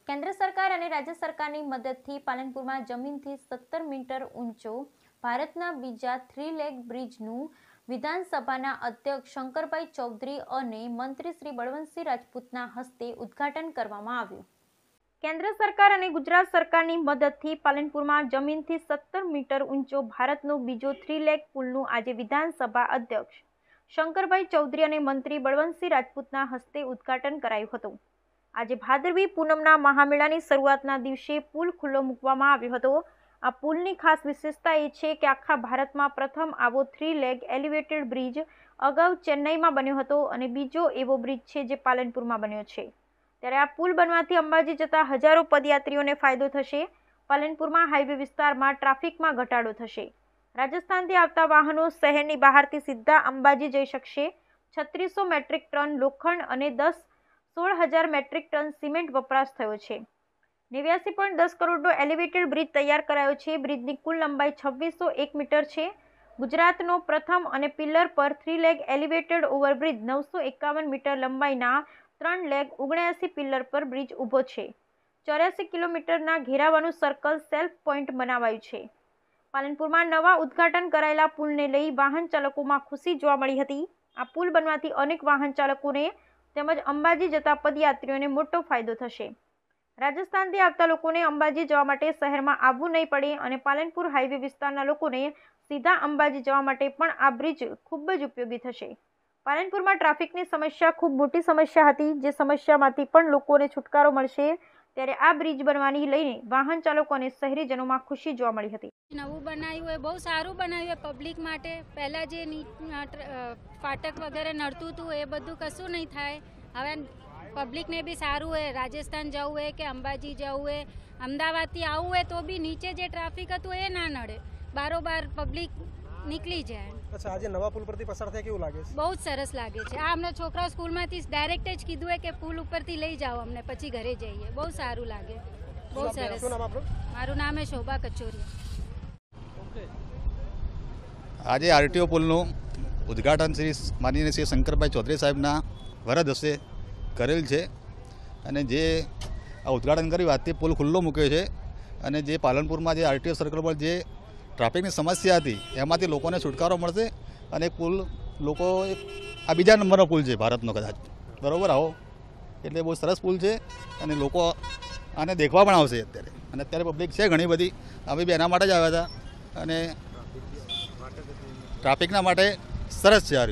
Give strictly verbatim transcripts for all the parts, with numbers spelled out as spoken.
केंद्र सरकार और राज्य सरकार की मदद थी पालनपुर में जमीन थी सत्तर मीटर ऊंचो भारतना बीजा थ्री लेग ब्रिज नु विधानसभा अध्यक्ष शंकरभाई चौधरी और मंत्री श्री बळवंतसिंह राजपूतना हस्ते उद्घाटन करवामां आव्युं। केंद्र सरकार और गुजरात सरकार की मदद थी पालनपुर में जमीन थी सत्तर मीटर ऊंचो भारतनो बीजो थ्री लेग पुलनु आज विधानसभा अध्यक्ष शंकरभाई चौधरी और मंत्री बळवंतसिंह राजपूतना हस्ते उद्घाटन करायुं हतुं। आज भादरवी पूनमना महामेळानी शरूआतना दिवसे पुल खुल्लो मूकवामां आव्यो हतो। आ पुलनी खास विशेषता ए छे के आखा भारतमां प्रथम आवो थ्री लेग एलिवेटेड ब्रिज अगाऊ चेन्नईमां बन्यो हतो अने बीजो एवो ब्रिज छे जे पालनपुरमां बन्यो छे। त्यारे आ पुल बनवाथी अंबाजी जता हजारों पदयात्रीओने फायदो थशे। पालनपुरमां हाईवे विस्तारमां ट्राफिकमां घटाडो थशे। राजस्थानथी आवता वाहनो शहेरनी बहारथी सीधा अंबाजी जई शकशे। छत्रीसो मेट्रिक टन लोखंड अने दस सोल हजार मेट्रिक टन सीमेंट वपराश थयो छे। नेव्यासी पॉइंट दस करोड़नो एलिवेटेड ब्रिज तैयार करायो छे। ब्रिजनी कुल लंबाई छब्बीस सौ एक मीटर छे। गुजरातनो प्रथम अने पिलर पर थ्री लेग एलिवेटेड ओवरब्रिज नौ सौ एकावन मीटर लंबाईना त्रण लेग ओगण्यासी पिलर पर ब्रिज ऊभो छे। चौरासी किलोमीटरना घेरावानुं सर्कल सेल्फ पॉइंट बनावायुं छे। पालनपुरमां नवा उद्घाटन कराયેલા પુલને લઈ વાહન ચાલકોમાં ખુશી જોવા મળી હતી। આ પુલ બનવાથી અનેક વાહન ચાલકોને તેમજ અંબાજી જતા પદયાત્રીઓને મોટો ફાયદો થશે। રાજસ્થાનથી આવતા લોકોને અંબાજી જવા માટે શહેરમાં આવવું નહીં પડે અને પાલનપુર હાઈવે વિસ્તારના લોકોને સીધા અંબાજી જવા માટે પણ આ બ્રિજ ખૂબ જ ઉપયોગી થશે। પાલનપુરમાં ટ્રાફિકની સમસ્યા ખૂબ મોટી સમસ્યા હતી, જે સમસ્યામાંથી પણ લોકોને છુટકારો મળશે। ત્યારે આ બ્રિજ બનવાની લઈને વાહન ચાલકો અને શહેરીજનોમાં ખુશી જોવા મળી હતી। નવું બનાવ્યું હોય, બહુ સારું બનાવ્યું હોય પબ્લિક માટે। પહેલાં જે ફાટક વગેરે નડતું હતું એ બધું કશું નહીં થાય। હવે પબ્લિકને બી સારું હોય, રાજસ્થાન જવું હોય કે અંબાજી જવું હોય, અમદાવાદથી આવવું હોય તો બી નીચે જે ટ્રાફિક હતું એ ના નડે, બારોબાર પબ્લિક નીકળી જાય। અચ્છા, આજે નવા પુલ પરથી પસાર થાય કેવું લાગે છે? બહુ જ સરસ લાગે છે। આ અમને છોકરાઓ સ્કૂલમાંથી ડાયરેક્ટ જ કીધું હોય કે પુલ ઉપરથી લઈ જાઓ અમને, પછી ઘરે જઈએ। બહુ સારું લાગે, બહુ સરસ। શું નામ આપણું? મારું નામ છે શોભા કચોરિયા। આજે આરટીઓ પુલનું ઉદ્ઘાટન શ્રી માનનીય શ્રી શંકરભાઈ ચૌધરી સાહેબના વરદ હસ્તે કરેલ છે અને જે આ ઉદ્ઘાટન કર્યું આજથી પુલ ખુલ્લો મૂક્યો છે અને જે પાલનપુરમાં જે આરટીઓ સર્કલ પર જે ટ્રાફિકની સમસ્યા હતી એમાંથી લોકોને છુટકારો મળશે અને પુલ લોકો આ બીજા નંબરનો પુલ છે ભારતનો કદાચ, બરાબર? આવો એટલે બહુ સરસ પુલ છે અને લોકો આને દેખવા પણ આવશે અત્યારે અને અત્યારે પબ્લિક છે ઘણી બધી। અમે બી એના માટે જ આવ્યા હતા અને ટ્રાફિકના માટે સરસ છે। આ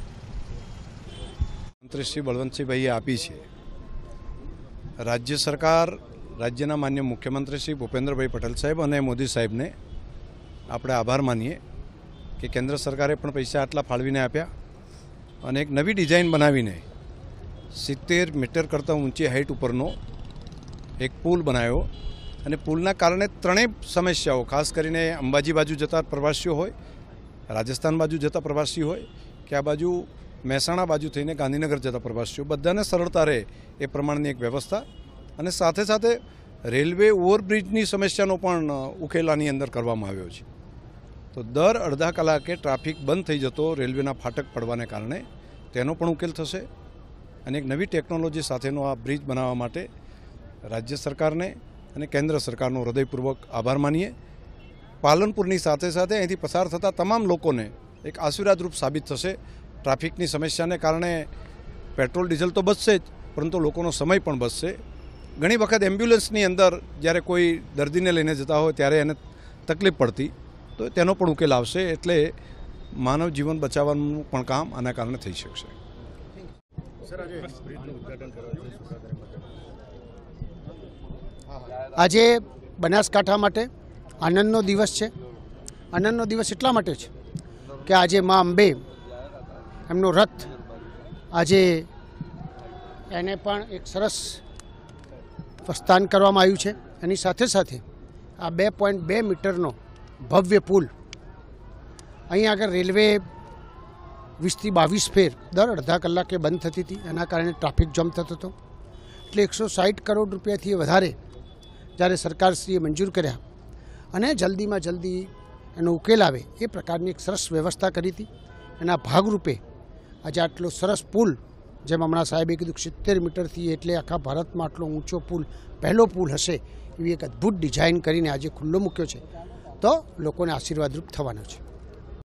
મંત્રી શ્રી બળવંતસિંહભાઈએ આપી છે। રાજ્ય સરકાર, રાજ્યના માન્ય મુખ્યમંત્રી શ્રી ભૂપેન્દ્રભાઈ પટેલ સાહેબ અને મોદી સાહેબને આપણે આભાર માનીએ કે કેન્દ્ર સરકારે પણ પૈસા આટલા ફાળવીને આપ્યા અને એક નવી ડિઝાઇન બનાવીને સિત્તેર મીટર કરતાં ઊંચી હાઇટ ઉપરનો એક પુલ બનાવ્યો અને પુલના કારણે ત્રણેય સમસ્યાઓ, ખાસ કરીને અંબાજી બાજુ જતા પ્રવાસીઓ હોય, રાજસ્થાન બાજુ જતા પ્રવાસી હોય કે આ બાજુ મહેસાણા બાજુ થઈને ગાંધીનગર જતા પ્રવાસીઓ, બધાને સરળતા રહે એ પ્રમાણની એક વ્યવસ્થા અને સાથે સાથે રેલવે ઓવરબ્રિજની સમસ્યાનો પણ ઉકેલ આની અંદર કરવામાં આવ્યો છે। તો દર અડધા કલાકે ટ્રાફિક બંધ થઈ જતો રેલવેના ફાટક પડવાને કારણે તેનો પણ ઉકેલ થશે અને એક નવી ટેકનોલોજી સાથેનો આ બ્રિજ બનાવવા માટે રાજ્ય સરકારને અને કેન્દ્ર સરકારનો હૃદયપૂર્વક આભાર માનીએ। પાલનપુરની સાથે સાથે અહીંથી પસાર થતા તમામ લોકોને એક આશીર્વાદરૂપ સાબિત થશે। ટ્રાફિકની સમસ્યાને કારણે પેટ્રોલ ડીઝલ તો બચશે જ, પરંતુ લોકોનો સમય પણ બચશે। ઘણી વખત એમ્બ્યુલન્સની અંદર જ્યારે કોઈ દર્દીને લઈને જતા હોય ત્યારે એને તકલીફ પડતી, તો તેનો પણ ઉકેલ આવશે। એટલે માનવ જીવન બચાવવાનું પણ કામ આના કારણે થઈ શકશે। આજે બનાસકાંઠા માટે આનંદનો દિવસ છે। આનંદનો દિવસ એટલા માટે છે કે આજે મા અંબે એમનો રથ આજે એને પણ એક સરસ પ્રસ્થાન કરવામાં આવ્યું છે। એની સાથે સાથે આ બે પોઈન્ટ બે મીટરનો ભવ્ય પુલ અહીં આગળ રેલવે વીસથી બાવીસ ફેર દર અડધા કલાકે બંધ થતી હતી, એના કારણે ટ્રાફિક જામ થતો હતો। એટલે એકસો સાઠ કરોડ રૂપિયાથી વધારે જ્યારે સરકારશ્રીએ મંજૂર કર્યા અને જલ્દીમાં જલ્દી એનો ઉકેલ આવે એ પ્રકારની એક સરસ વ્યવસ્થા કરી હતી। એના ભાગરૂપે આજે આટલો સરસ પુલ જેમ હમણાં સાહેબે કીધું સિત્તેર મીટરથી એટલે આખા ભારતમાં આટલો ઊંચો પુલ પહેલો પુલ હશે એવી એક અદ્ભુત ડિઝાઇન કરીને આજે ખુલ્લો મૂક્યો છે તો લોકોને આશીર્વાદરૂપ થવાનો છે.